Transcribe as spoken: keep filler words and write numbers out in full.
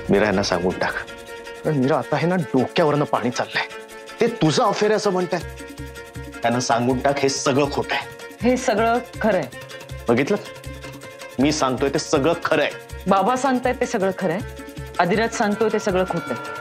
मीरा यांना सांगून टाक. कारण मीरा आता आहे ना डोक्यावरनं पाणी चाललंय. ते तुझं अफेअर असं म्हणताय. त्यांना सांगून टाक हे सगळं खोटं आहे. हे सगळं खरंय. बघितलं मी सांगतोय ते सगळं खरंय. बाबा सांगतायत ते सगळं खरंय. अधिराज सांगतोय ते सगळं खोटंय.